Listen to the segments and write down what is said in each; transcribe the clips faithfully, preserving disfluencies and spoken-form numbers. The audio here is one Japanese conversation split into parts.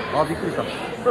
あ、びっくりした。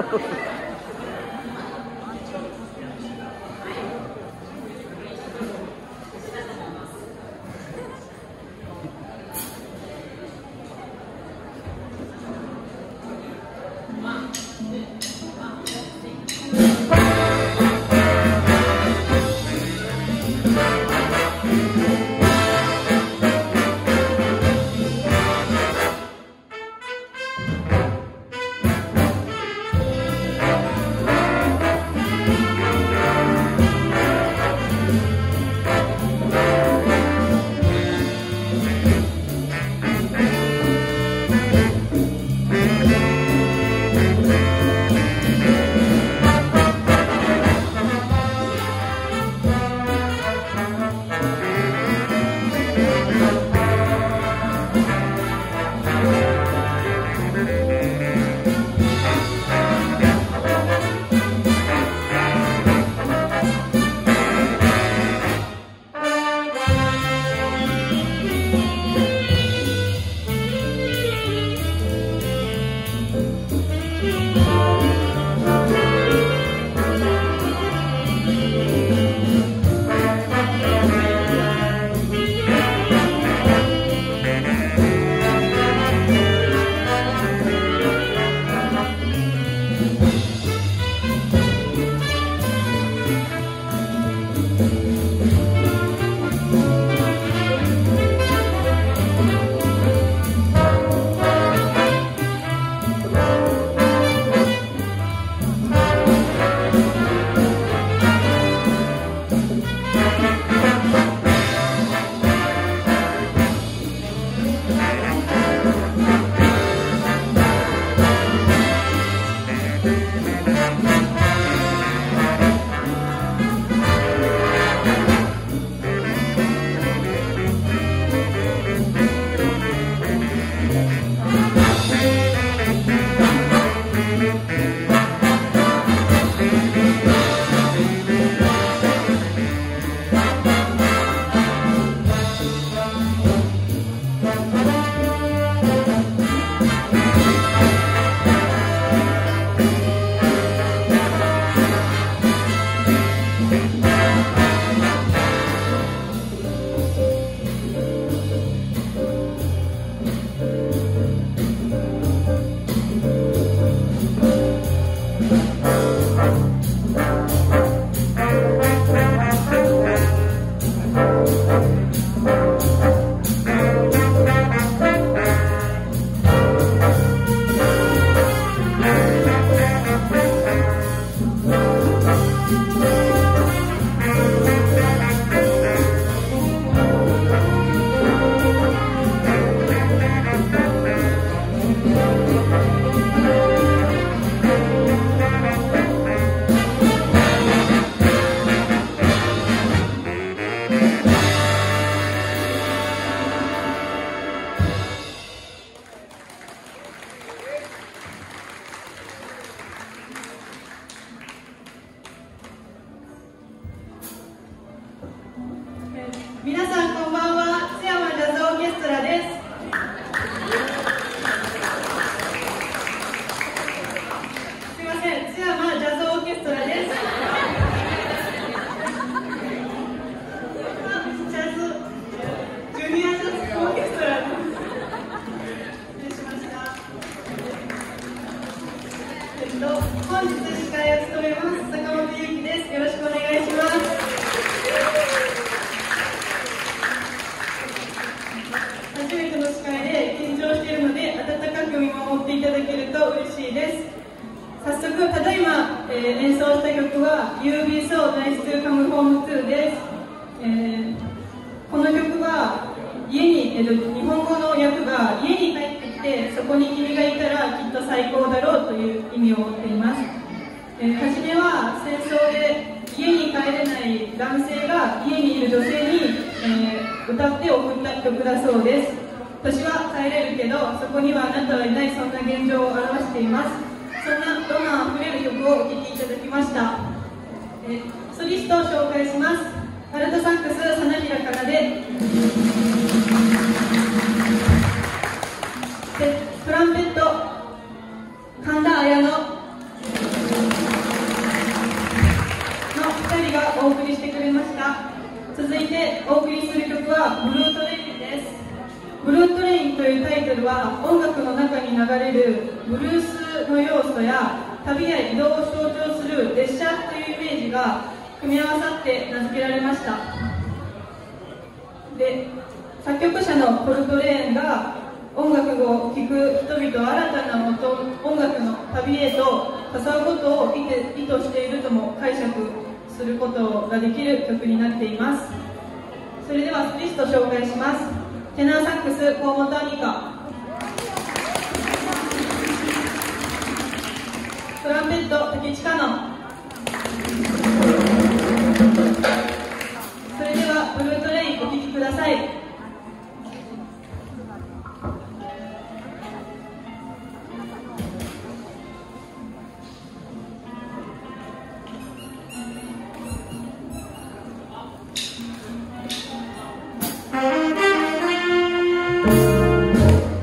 皆さんこんばんは、津山ジャズオーケストラです。すいません、津山ジャズオーケストラです。ジャズ、ジュニアジャズオーケストラです。失礼しました。えっと、本日司会を務めます坂本ゆきです。よろしくお願いします。初めての司会で緊張しているので温かく見守っていただけると嬉しいです。早速ただいま、えー、演奏した曲は You Be So Nice to Come Home To です。えー、この曲は家に、えー、日本語の訳が家に帰ってきてそこに君がいたらきっと最高だろうという意味を持っています。えー、初めは戦争で家に帰れない男性が家にいる女性に、えー、歌って送った曲だそうです。私は帰れるけどそこにはあなたはいない、そんな現状を表しています。そんなロマンあふれる曲をお聴きいただきました。えー、ソリストを紹介します。アルトサックス真平かなで、でトランペット神田彩してお送りする曲はブルートレインです。ブルートレインというタイトルは音楽の中に流れるブルースの要素や旅や移動を象徴する列車というイメージが組み合わさって名付けられました。で、作曲者のコルトレーンが音楽を聴く人々を新たな音楽の旅へと誘うことを意図しているとも解釈することができる曲になっています。それではソリスト紹介します。テナーサックス河本亜美香、トランペット竹地香音。それではブルートレインお聴きください。 「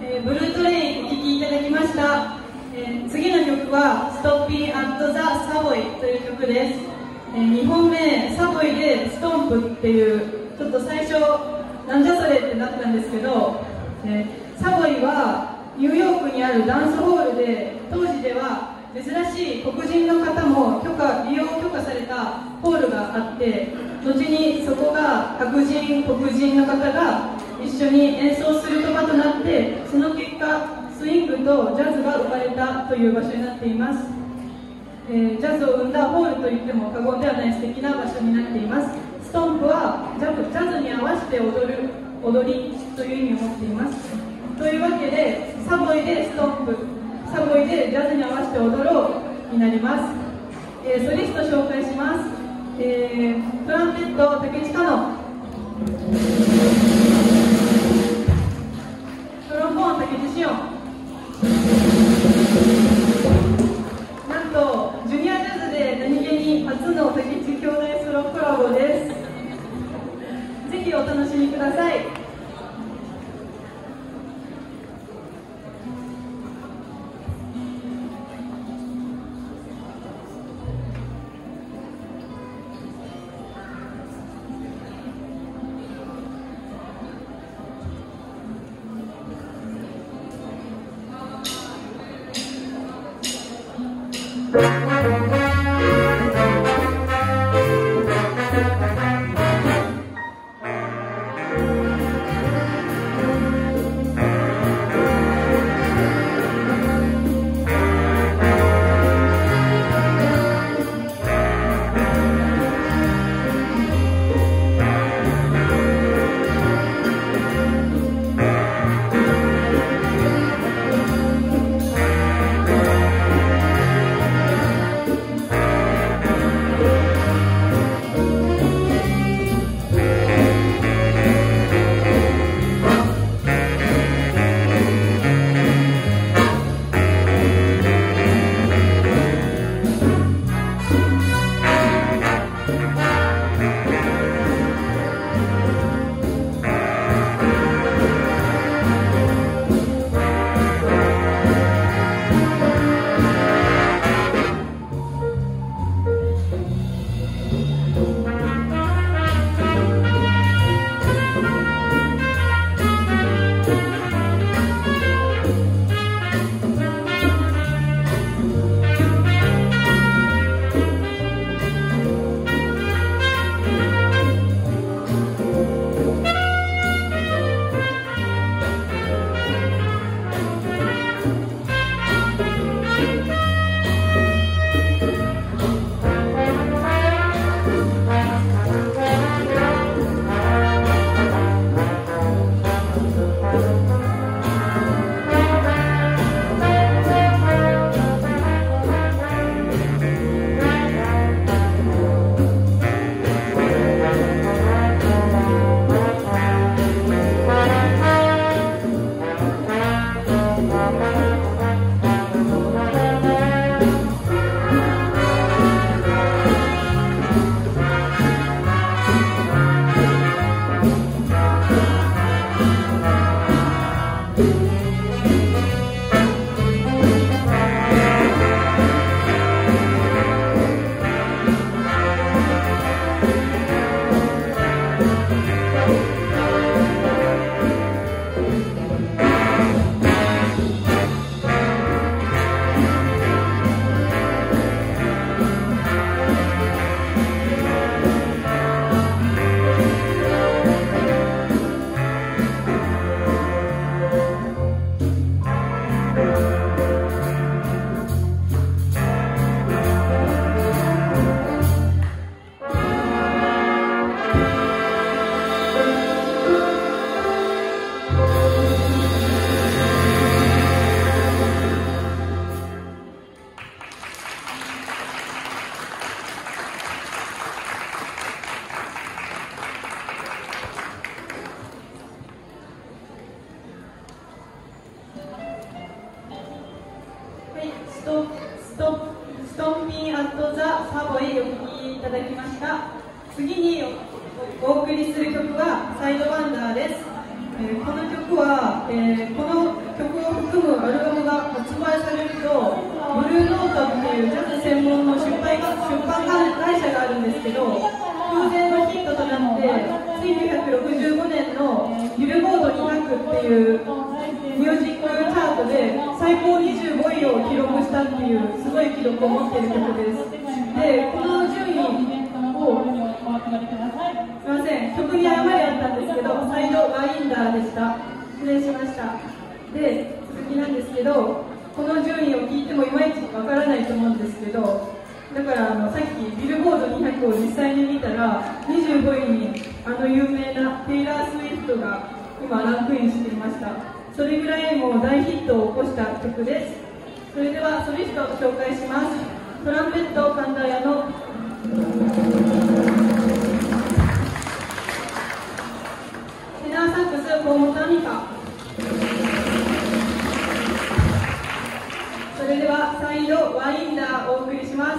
えー、ブルートレインお聴きいただきました。えー、次の曲は「ストッピー・アット・ザ・サボイ」という曲です。えー、にほんめサボイでストンプっていう、ちょっと最初なんじゃそれってなったんですけど、えー、サボイはニューヨークにあるダンスホールで、当時では珍しい黒人の方も許可利用許可されたホールがあって、後にそこが白人黒人の方が一緒に演奏する場となって、その結果スイングとジャズが生まれたという場所になっています。えー、ジャズを生んだホールといっても過言ではない素敵な場所になっています。ストンプはジャズ、ジャズに合わせて踊る踊りという意味を持っています。というわけで、サボイでストンプ、サボイでジャズに合わせて踊ろうになります。えー、ソリスト紹介します。えー、トランペット竹地香乃、トロンボーン竹地紫音、なんとジュニアジャズで何気に初の竹地兄弟ソロコラボです。ぜひお楽しみください。ストストストンピー・アット・ザ・サボイお聴きいただきました。次にお送りする曲はサイドワンダーです。えー、この曲は、えー、このむアルバムが発売されると、ブルーノートっていうジャズ専門の出版出版会社があるんですけど、空前のヒットとなって、せんきゅうひゃくろくじゅうごねんのビルボードにひゃくっていうミュージックチャートで最高にじゅうごいを記録したっていうすごい記録を持っている曲です。で、この順位を、すみません、曲に誤りあったんですけど、サイドワインダーでした。失礼しました。で、続きなんですけど、この順位を聞いてもいまいちわからないと思うんですけど、だからあのさっきビルボードにひゃくを実際に見たらにじゅうごいにあの有名なテイラー・スウィフトが今ランクインしていました。それぐらいもう大ヒットを起こした曲です。それではソリストを紹介します。トランペット神田屋のテナーサックス河本亜美香。それではサイドワインダーをお送りします。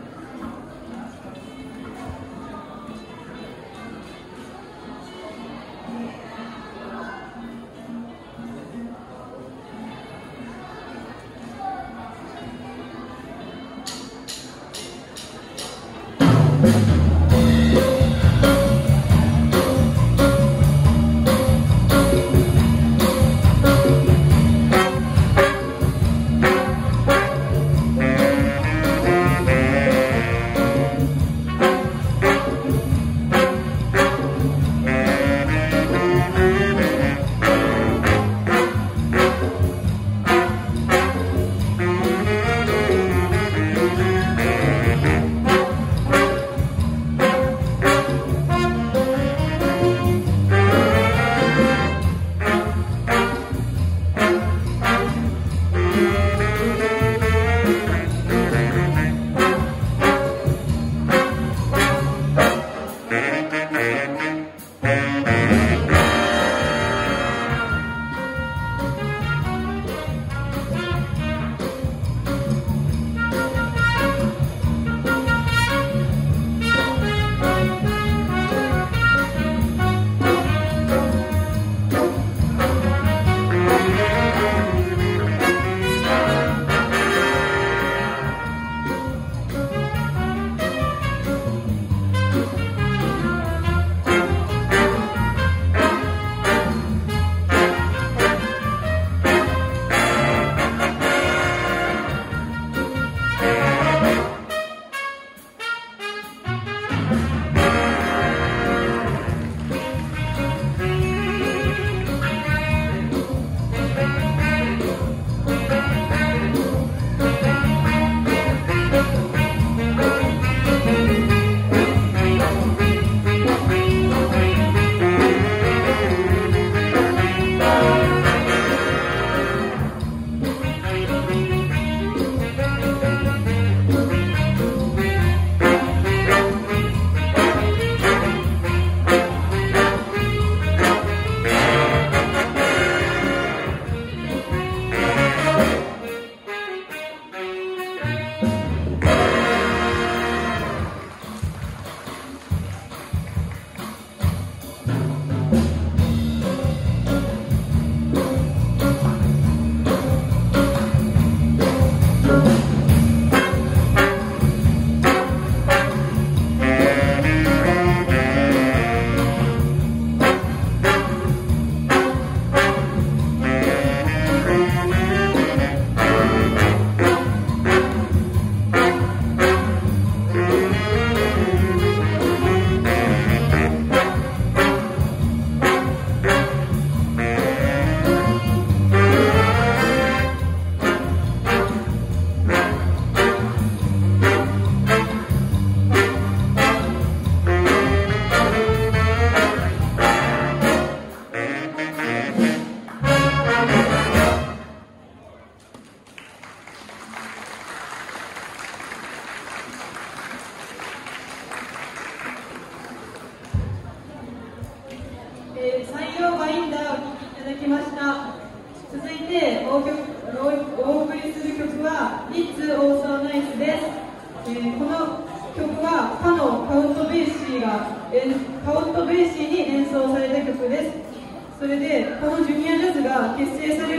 えー、採用バインダーをお聴きいただきました。続いてお曲お送りする曲は「It's Also Nice」です。えー、この曲はかのカウント・ベイシーがカウント・ベイシーに演奏された曲です。それでこのジュニアジャズが結成される時に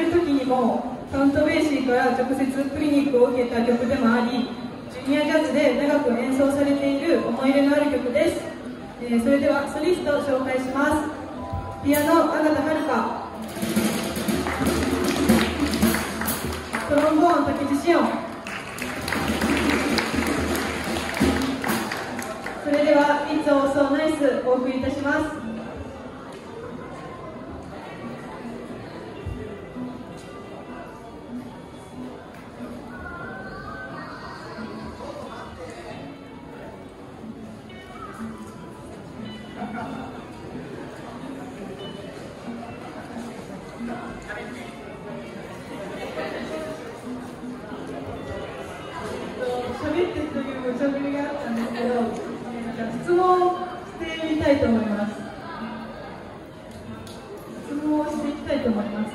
もカウントベーシーから直接クリニックを受けた曲でもあり、ジュニアジャズで長く演奏されている思い入れのある曲です。えー、それではソリストを紹介します。ピアノ、阿形遥香。トロンボーン、竹地志音。それでは、It's All So Nice お送りいたします。喋ってというおしゃべりがあったんですけど、質問してみたいと思います。質問をしていきたいと思います。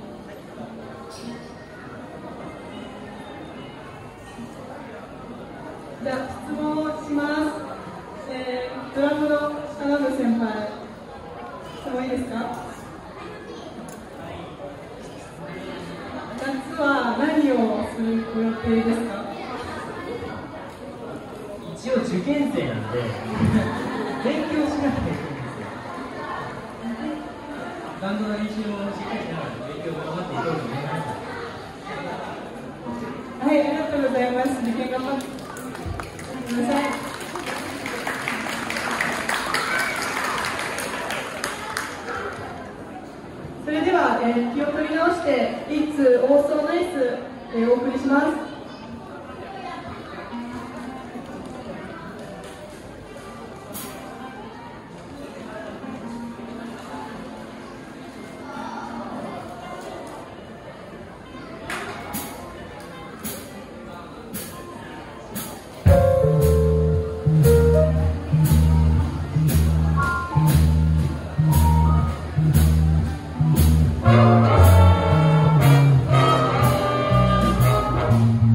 じゃあ質問をします。えー、ドラムの花野先輩、質問いいですか？夏は何をするご予定ですか？ 一応受験生なんで勉強しなきゃいけないんですよ。バンドの練習もしっかりしながら勉強頑張っていこうと思います。 はい、ありがとうございます。受験頑張ってください。それでは、えー、気を取り直して It's All So Nice、えー、お送りします。 Thank you.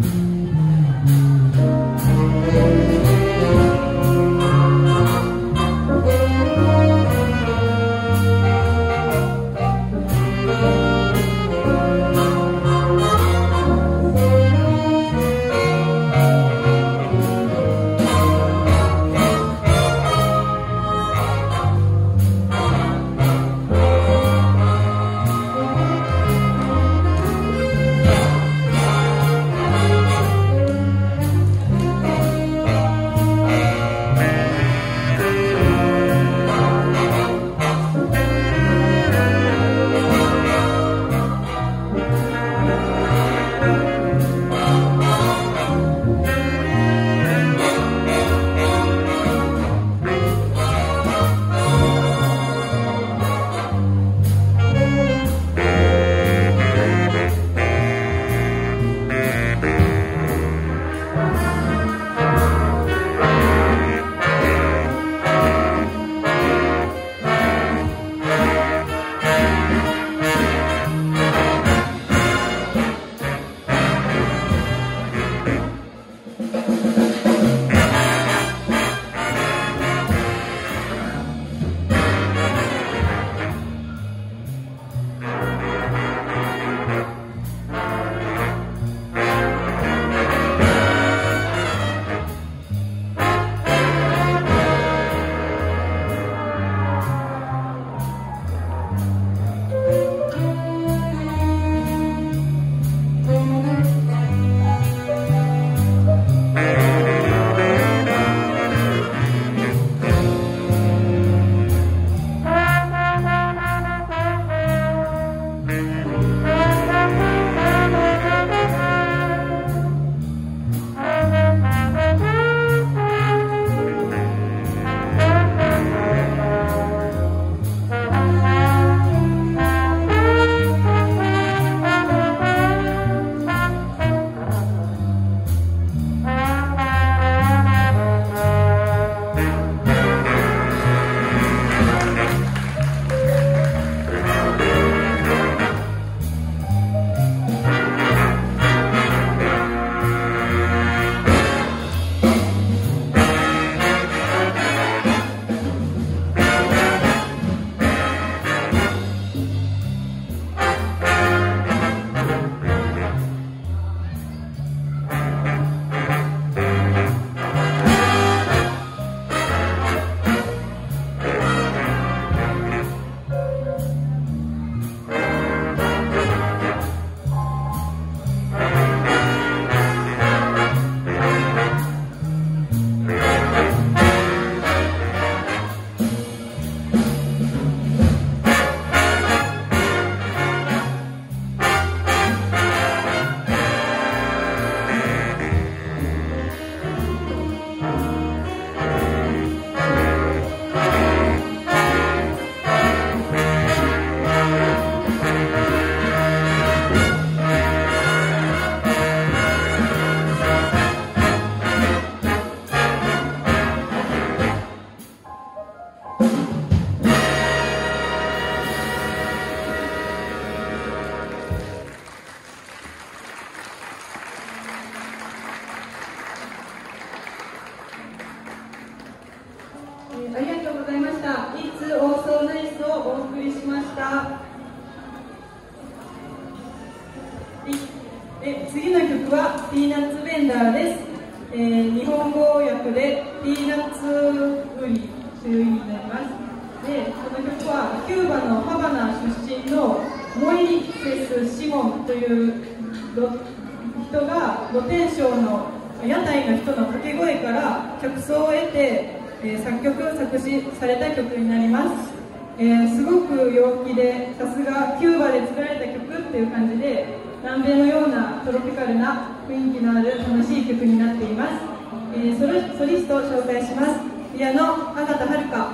え次の曲はピーナッツベンダーです。えー、日本語訳でピーナッツ売りという意味になります。で、この曲はキューバのハバナ出身のモイセス・シモンという人が露天商の屋台の人の掛け声から客層を得て、えー、作曲作詞された曲になります。えー、すごく陽気で、さすがキューバで作られた曲っていう感じで、南米のようなトロピカルな雰囲気のある楽しい曲になっています。えー、ソロソリストを紹介します。ピアノ、阿形遥香。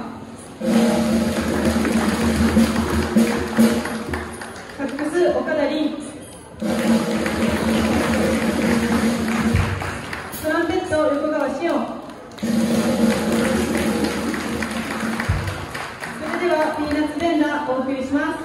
サックス、岡田凛。トランペット、横川紫音。それでは、ピーナッツベンダーお送りします。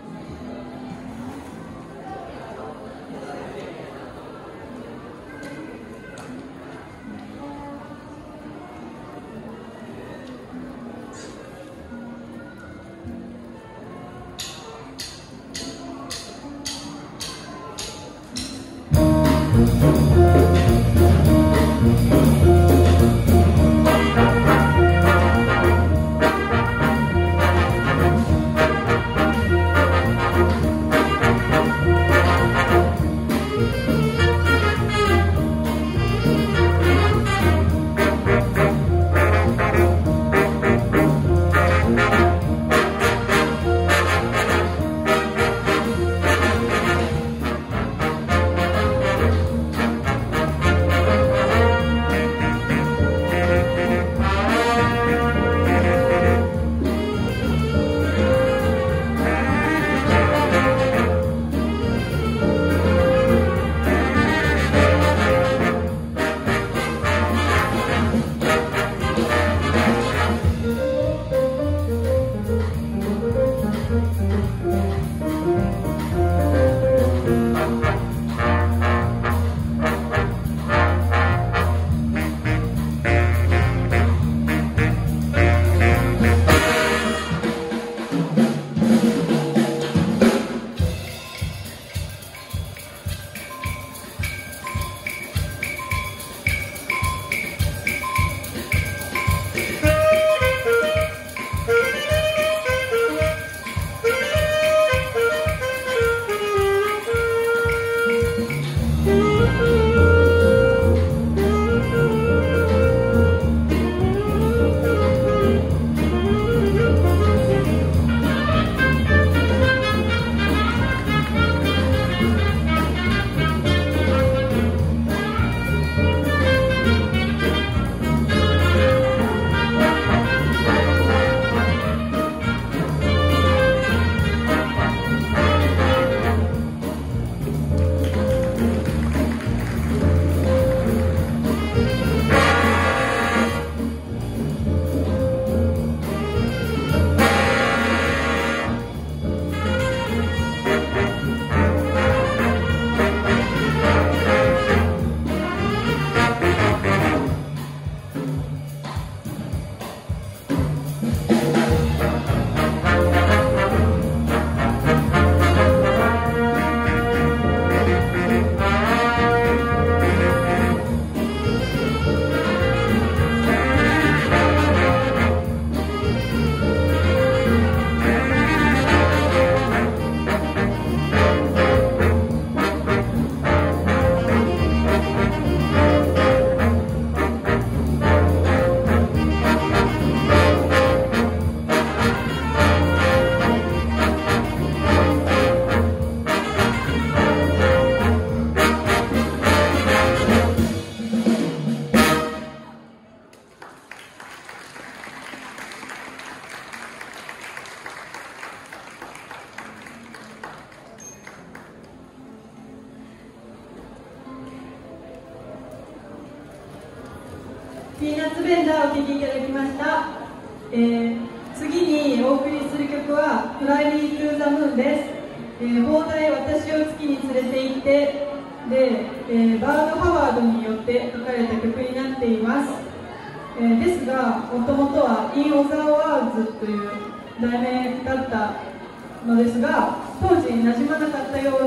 ピーナッツベンダーをお聴きいただきました。えー、次にお送りする曲は「Fly Me to the Moon」です。えー、邦題「私を月に連れて行って」で、えー、バード・ハワードによって書かれた曲になっています。えー、ですが、もともとは「In Other Words」という題名だったのですが、当時馴染まなかったよう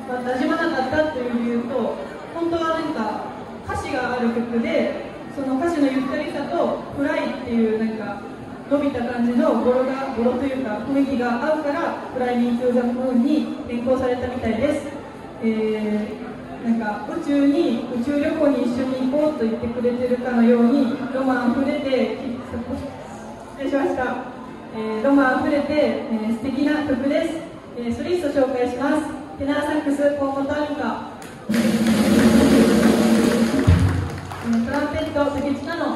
まあ、馴染まなかったという理由と、本当は何か歌詞がある曲で、その歌詞のゆったりさとフライっていうなんか伸びた感じの語呂が語呂というか雰囲気が合うからフライミートゥーザムーンに変更されたみたいです。えー、なんか宇宙に宇宙旅行に一緒に行こうと言ってくれてるかのようにロマンあふれて失礼しました、えー、ロマンあふれて、えー、素敵な曲です。えー、ソリスト紹介します。テナーサックスポーモターミカ、トランペット竹内香乃、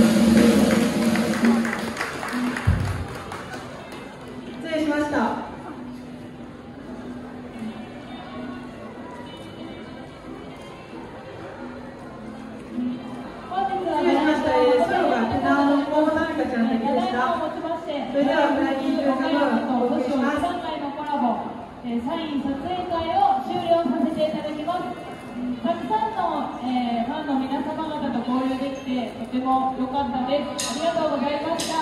失礼しました。失礼しました。えー、ソロがテナーのポーモターミカちゃんだけでした。それではフライキートゥーザムーンお送りします。 サイン撮影会を終了させていただきます。たくさんの、えー、ファンの皆様方と交流できてとても良かったです。ありがとうございました。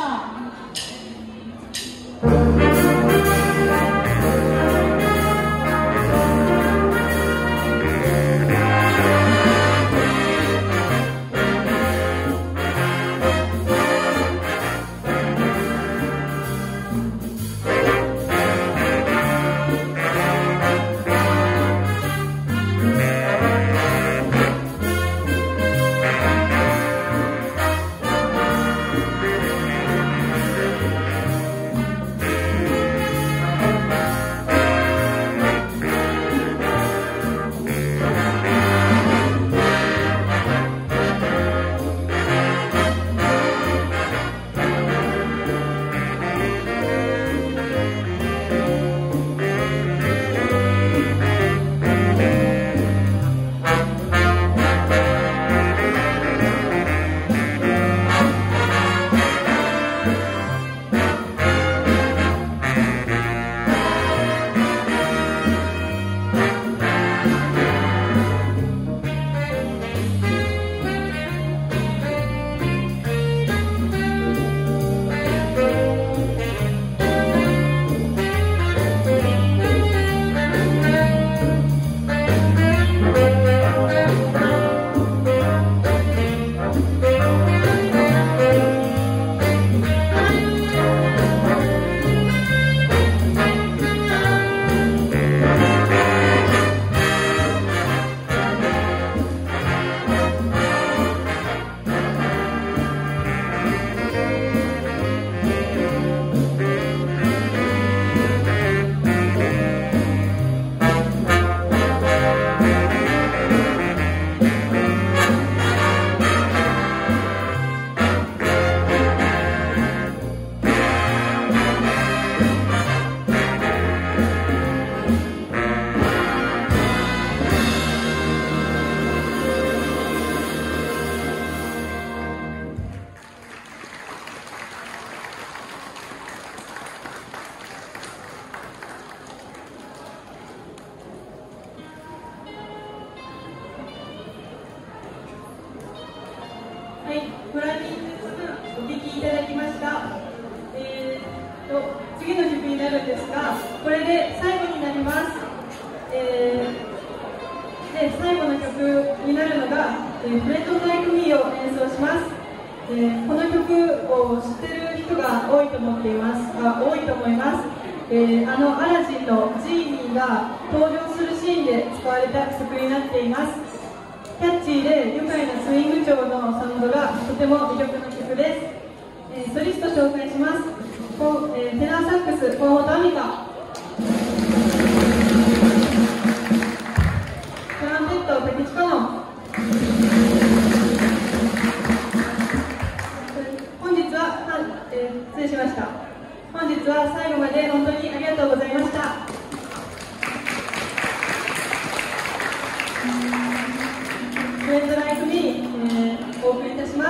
はい、フライミングお聴きいただきました。えー、と次の曲になるんですが、これで最後になります。えー、で最後の曲になるのが「えー、フレッド・ライク・ミー」を演奏します。えー、この曲を知ってる人が多いと思っていますあ多いと思います。えー、あのアラジンのジーニーが登場するシーンで使われた曲になっています。キャッチーで愉快なスイング調のサウンドがとても魅力の曲です。えー、ソリスト紹介します。こえー、テナーサックス河本亜美香、トランペット竹内香乃、本日は、えー、失礼しました。本日は最後まで本当にありがとうございました。フレンドライクに、えー、お送りいたします。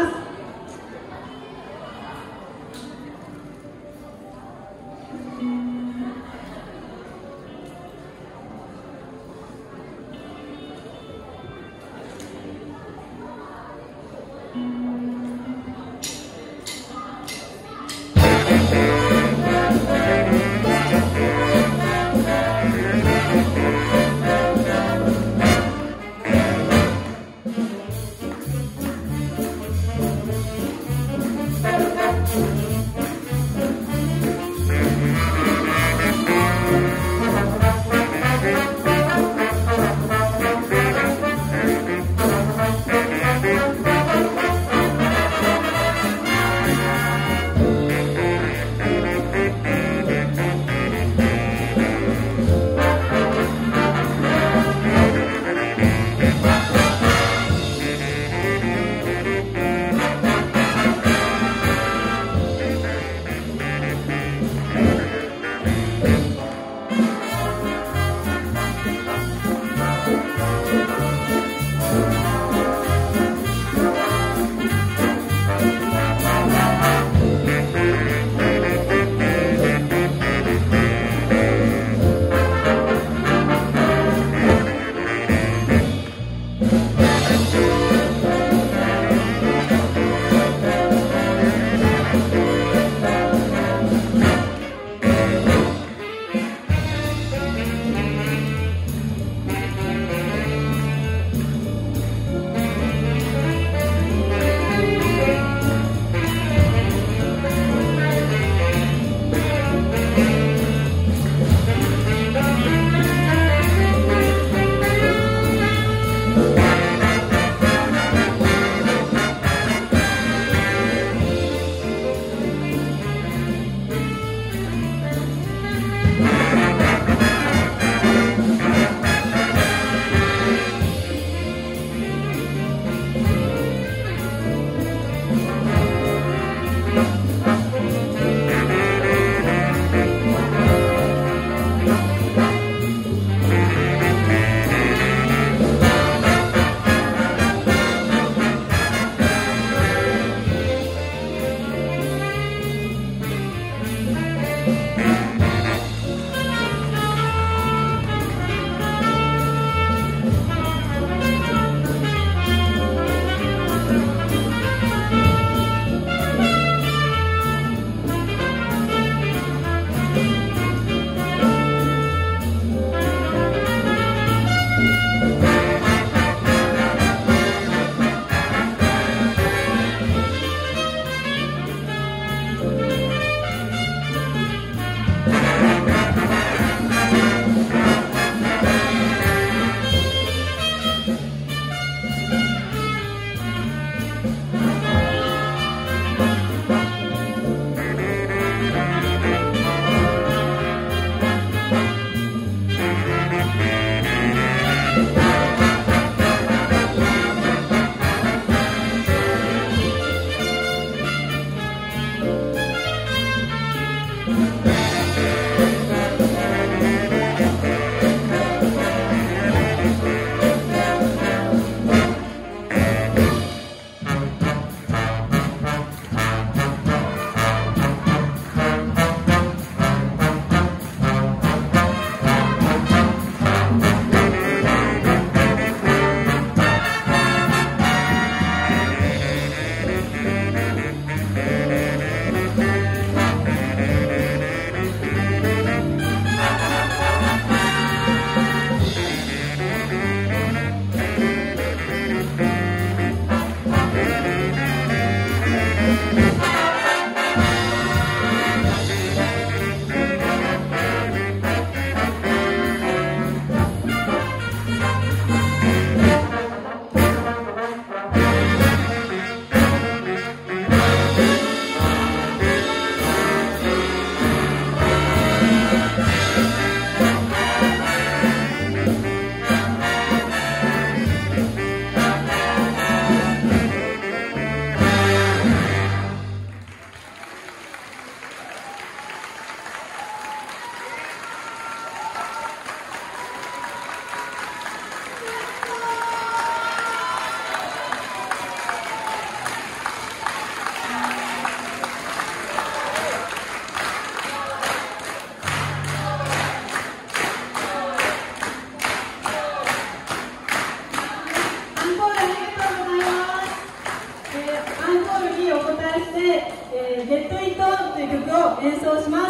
ー、ゲットイットという曲を演奏します。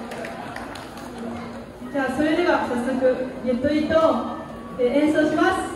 じゃあそれでは早速ゲットイットを演奏します。